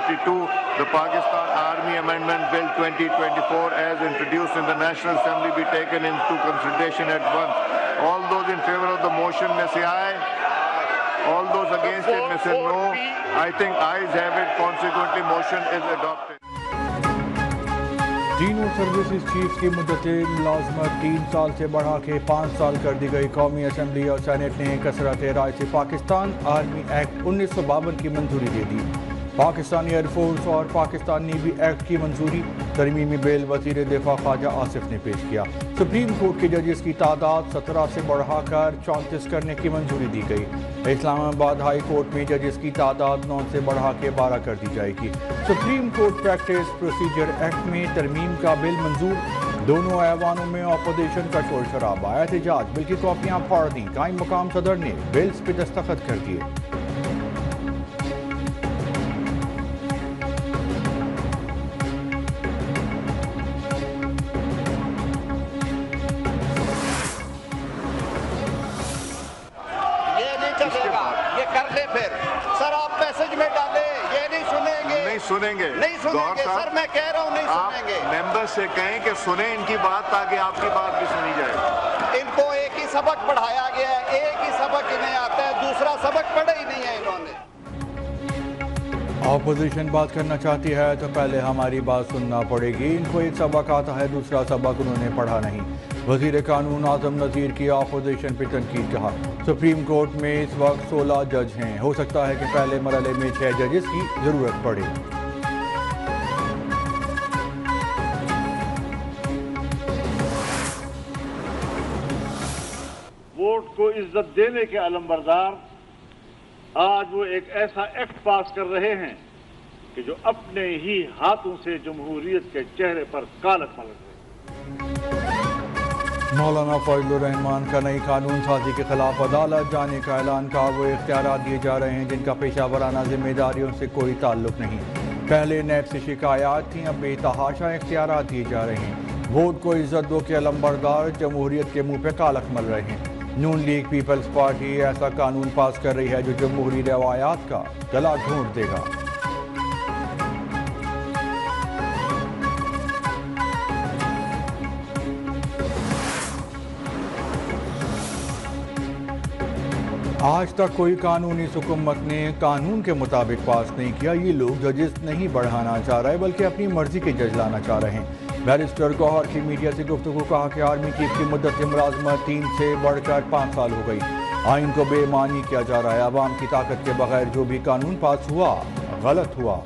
2022, the Pakistan Army Amendment Bill 2024 as introduced in the National Assembly be taken into consideration at once. All those in favor of the motion may say aye. All those against it may say no. I think ayes have it. Consequently, motion is adopted. तीनों services chief की मुद्दत मुलाजमत 3 साल से बढ़ा के 5 साल कर दी गई। कौमी असम्बली और सेनेट ने कसरत राय से पाकिस्तान आर्मी एक्ट 1952 की मंजूरी दे दी। पाकिस्तानी एयरफोर्स और पाकिस्तान नेवी एक्ट की मंजूरी। तरमीमी बिल वज़ीर दिफा ख्वाजा आसिफ ने पेश किया। सुप्रीम कोर्ट के जजेस की तादाद 17 से बढ़ाकर 34 करने की मंजूरी दी गई। इस्लामाबाद हाई कोर्ट में जजेस की तादाद 9 से बढ़ा के 12 कर दी जाएगी। Supreme court practice procedure act में तरमीम का बिल मंजूर। दोनों ऐवानों में अपोजिशन का शोर शराबा। एहतजाज बिल की कॉपियां फाड़ दी। कायम मुकाम सदर ने बिल्स पे दस्तखत कर दिए। सुनेंगे सर, मैं कह रहा हूँ नहीं सुनेंगे। मेंबर से कहें कि सुने इनकी बात ताकि आपकी बात भी सुनी जाए। इनको एक ही सबक पढ़ाया गया है, एक ही सबक इन्हें आता है, दूसरा सबक पढ़ा ही नहीं है इन्होंने। ऑपोजिशन बात करना चाहती है तो पहले हमारी बात सुनना पड़ेगी। इनको एक सबक आता है, दूसरा सबक उन्होंने पढ़ा नहीं। वज़ीर कानून आज़म नज़ीर की ऑपोजिशन पर तनकीद। कहा सुप्रीम कोर्ट में इस वक्त 16 जज हैं, हो सकता है कि पहले मरहले में 6 जजेस की ज़रूरत पड़े। वोट को इज्जत देने के अलमबरदार आज वो एक ऐसा एक्ट पास कर रहे हैं कि जो अपने ही हाथों से जमहूरियत के चेहरे पर कालक मलक है। मौलाना फजलुर रहमान का नई कानून साजी के खिलाफ अदालत जाने का ऐलान। का वो इख्तियार दिए जा रहे हैं जिनका पेशा वराना जिम्मेदारियों से कोई ताल्लुक नहीं। पहले नैब से शिकायत थी, अब बेतहाशा इख्तियार दिए जा रहे हैं। वोट को इज्जत दो के अलमबरदार जमहूरियत के मुंह पे कालक मल रहे हैं। नून लीग पीपल्स पार्टी ऐसा कानून पास कर रही है जो जमहूरी रवायात का गला घोंट देगा। आज तक कोई कानूनी हुकूमत ने कानून के मुताबिक पास नहीं किया। ये लोग जजेस नहीं बढ़ाना चाह रहे बल्कि अपनी मर्जी के जज लाना चाह रहे हैं। बैरिस्टर गौहर की मीडिया से गुफ्तगू। कहा कि आर्मी चीफ की मुद्दत मुलाजमत 3 से बढ़कर 5 साल हो गई। आइन को बेमानी किया जा रहा है। अवाम की ताकत के बगैर जो भी कानून पास हुआ गलत हुआ।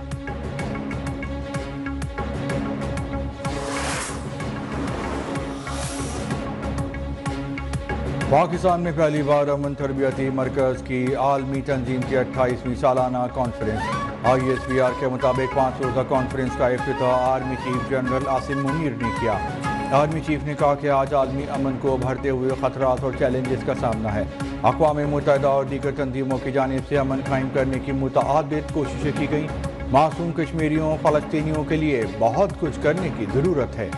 पाकिस्तान में पहली बार अमन तरबियती मरकज़ की आलमी तंजीम की 28वीं सालाना कॉन्फ्रेंस। ISPR के मुताबिक 5 रोज़ा कॉन्फ्रेंस का इफ्तिताह army chief general Asim Munir ने किया। आर्मी चीफ ने कहा कि आज आलमी अमन को उभरते हुए खतरात और चैलेंजेस का सामना है। अक़वाम मुत्तहिदा और दीगर तंजीमों की जानिब से अमन कायम करने की मुतअद्दिद कोशिशें की गई। मासूम कश्मीरियों फ़लस्तीनियों के लिए बहुत कुछ करने की ज़रूरत है।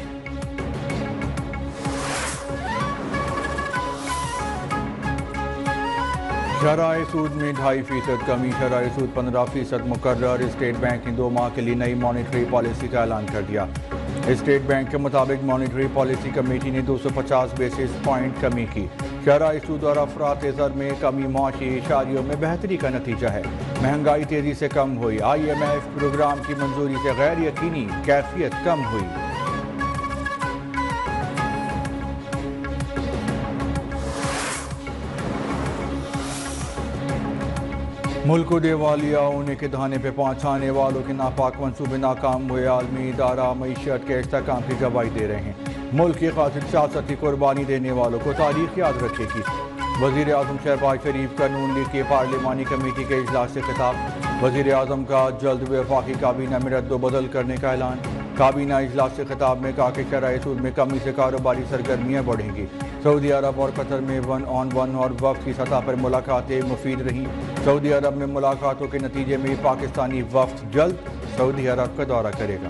शरह सूद में 2.5% कमी। शरह सूद 15% मुकर्रर। स्टेट बैंक ने 2 माह के लिए नई मॉनेटरी पॉलिसी का ऐलान कर दिया। स्टेट बैंक के मुताबिक मॉनेटरी पॉलिसी कमेटी ने 250 बेसिस पॉइंट कमी की। शरह सूद और अफरात ज़र में कमी माशी इशारियों में बेहतरी का नतीजा है। महंगाई तेज़ी से कम हुई। IMF प्रोग्राम की मंजूरी से गैर यकीनी कैफियत कम हुई। मुल्क को दिवालिया होने के दहाने पर पहुंचाने वालों के नापाक मंसूबे नाकाम हुए। आलमी इदारा मईशत के इस्तेहकाम की गवाही दे रहे हैं। मुल्क की खातिर सियासती कुर्बानी देने वालों को तारीख याद रखेगी। वज़ीर आज़म शहबाज शरीफ का नून लीग की पार्लिमानी कमेटी के इजलास से खिताब। वज़ीर आज़म का जल्द वफाकी काबीना में रद्दोबदल करने का ऐलान। काबीना इजलास से खिताब में कहा कि शरह सूद में कमी से कारोबारी सरगर्मियाँ बढ़ेंगी। सऊदी अरब और कतर में 1-on-1 और वफ्द की सतह पर मुलाकातें मुफीद रहीं। सऊदी अरब में मुलाकातों के नतीजे में पाकिस्तानी वफ्द जल्द सऊदी अरब का दौरा करेगा।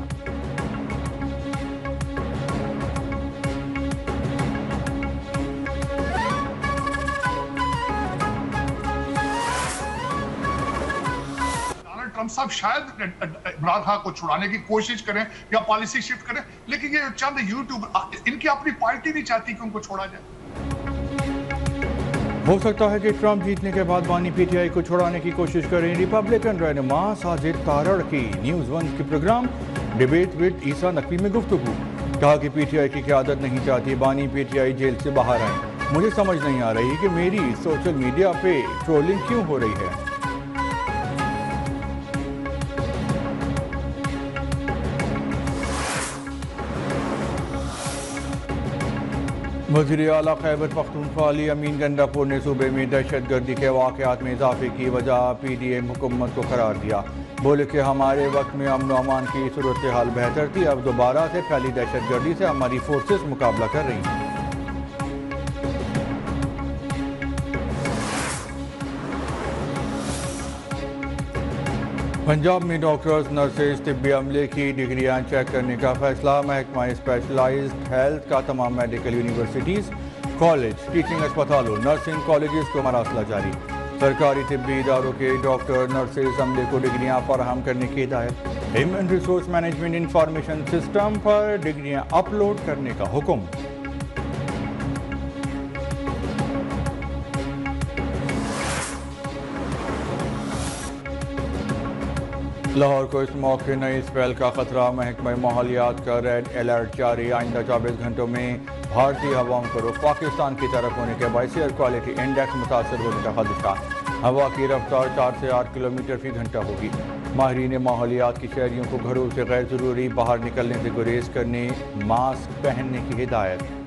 ट्रंप साहब शायद इमरान खान को छुड़ाने की कोशिश करें या पॉलिसी शिफ्ट करें, लेकिन ये चंद यूट्यूब इनकी अपनी पार्टी नहीं चाहती कि उनको छोड़ा जाए। हो सकता है कि ट्रंप जीतने के बाद बानी पीटीआई को छुड़ाने की कोशिश करें। रिपब्लिकन रहनुमा साजिद तारड़ की न्यूज़ 1 के programme debate with Isa Naqvi में गुफ्तगू। कहा कि पीटीआई की क़यादत नहीं चाहती बानी पीटीआई जेल से बाहर आए। मुझे समझ नहीं आ रही कि मेरी सोशल मीडिया पे ट्रोलिंग क्यों हो रही है। वज़ीर आला खैबर पख्तूनख्वा अली अमीन गंडापुर ने सूबे में दहशत गर्दी के वाक़यात में इजाफे की वजह पीडीएम हुकूमत को करार दिया। बोले कि हमारे वक्त में अमन अमान की सूरत हाल बेहतर थी, अब दोबारा से फैली दहशत गर्दी से हमारी फोर्सेस मुकाबला कर रही हैं। पंजाब में डॉक्टर्स, नर्सेज, तिब्बी अमले की डिग्रियां चेक करने का फैसला। महकमा स्पेशलाइज्ड हेल्थ का तमाम मेडिकल यूनिवर्सिटीज़, कॉलेज, टीचिंग अस्पतालों, नर्सिंग कॉलेजेस को मरासला जारी। सरकारी तिब्बी इदारों के डॉक्टर, नर्सेज अमले को डिग्रियां फराहम करने की हिदायत। Human resource management information system पर डिग्रियां अपलोड करने का हुक्म। लाहौर को इस मौके नई स्पेल का खतरा। महकमा माहौलियात का रेड अलर्ट जारी। आइंदा 24 घंटों में भारतीय हवाओं को रुख पाकिस्तान की तरफ होने के बायस एयर क्वालिटी इंडेक्स मुतासर होने का खदशा। हवा की रफ्तार 4 से 8 किलोमीटर फी घंटा होगी। माहिरीन माहौलियात की शहरियों को घरों से गैर ज़रूरी बाहर निकलने से गुरेज करने, मास्क पहनने की हिदायत।